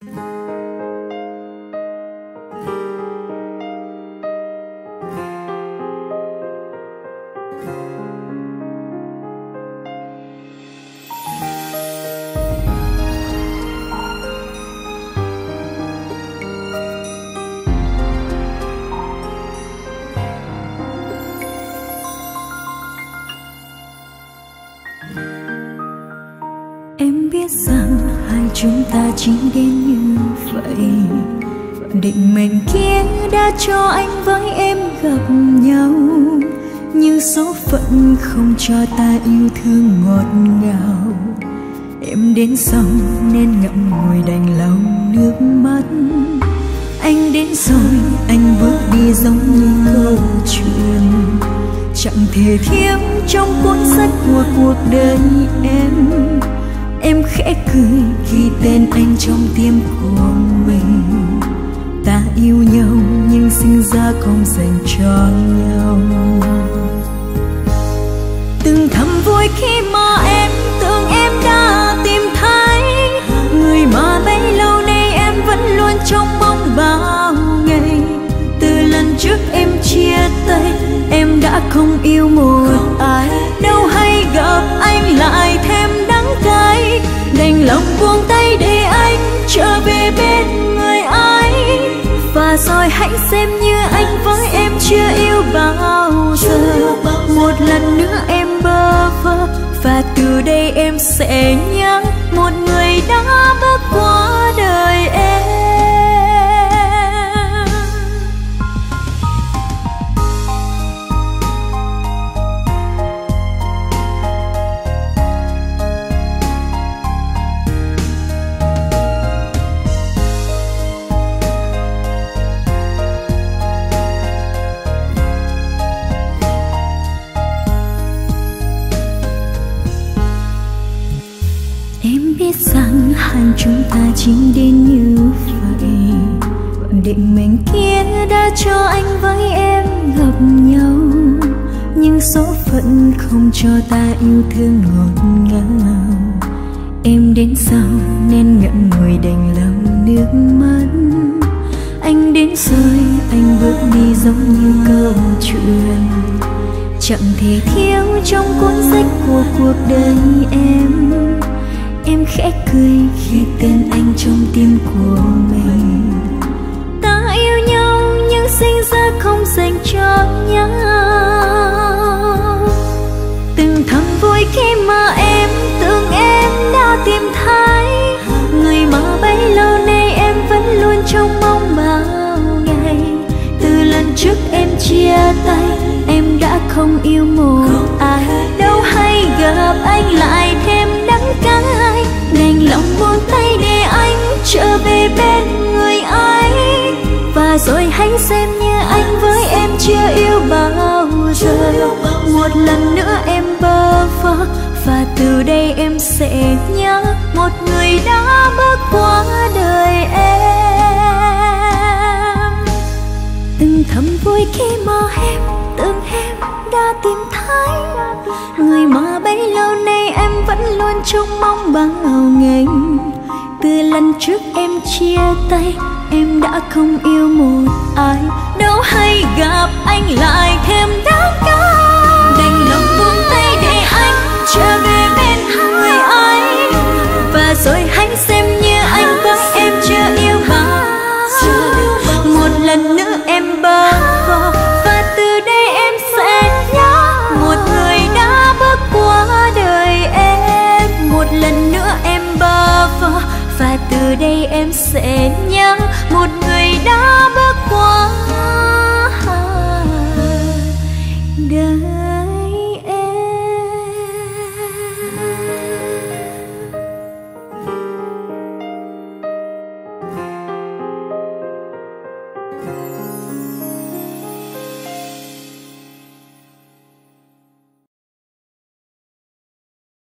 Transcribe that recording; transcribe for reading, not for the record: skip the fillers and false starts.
Em biết rằng hai chúng ta chỉ đến như vậy. Định mệnh kia đã cho anh với em gặp nhau, nhưng số phận không cho ta yêu thương ngọt ngào. Em đến sau nên ngậm ngùi đành lòng nước mắt. Anh đến rồi anh bước đi giống như câu chuyện chẳng thể thiếu trong cuốn sách của cuộc đời em. Em khẽ cười ghi tên anh trong tim của mình. Ta yêu nhau nhưng sinh ra không dành cho nhau. Từng thầm vui khi mà em tưởng em đã tìm thấy người mà bấy lâu nay em vẫn luôn trong mong bao ngày. Từ lần trước em chia tay em đã không yêu một ai, đâu hay gặp anh lại thêm đắng cay. Đành lòng buông tay để anh trở về bên người ấy. Và rồi hãy xem như anh với em chưa yêu bao giờ. Một lần nữa em bơ vơ, và từ đây em sẽ nhớ một người đã bước qua đời em. Em biết rằng hai chúng ta chỉ đến như vậy. Định mệnh kia đã cho anh với em gặp nhau, nhưng số phận không cho ta yêu thương ngọt ngào. Em đến sau nên ngậm ngùi đành lòng nước mắt. Anh đến rồi anh bước đi giống như câu chuyện chẳng thể thiếu trong cuốn sách của cuộc đời em. Em khẽ cười khi tên anh trong tim của mình. Ta yêu nhau nhưng sinh ra không dành cho nhau. Từng thầm vui khi mà em tưởng em đã tìm thấy người mà bấy lâu nay em vẫn luôn trong mong bao ngày. Từ lần trước em chia tay em đã không yêu một ai, đâu hay gặp anh lại thêm đắng cay. Đành lòng buông tay để anh trở về bên người ấy. Và rồi hãy xem như anh với em chưa yêu bao giờ. Một lần nữa em bơ vơ, và từ đây em sẽ nhớ một người đã bước qua đời em. Từng thầm vui khi mà em tưởng em đã tìm thấy người mà bấy lâu nay em vẫn luôn trông mong bao ngày. Từ lần trước em chia tay em đã không yêu một ai, đâu hay gặp anh lại thêm đắng cay. Đành lòng buông tay để anh trở về bên người ấy. Và rồi hãy xem như anh với em chưa yêu bao giờ. Một lần nữa em bơ vơ, và từ đây em sẽ nhớ một người đã bước qua đời em. Một lần nữa em bơ vơ, và từ đây em sẽ nhớ một người đã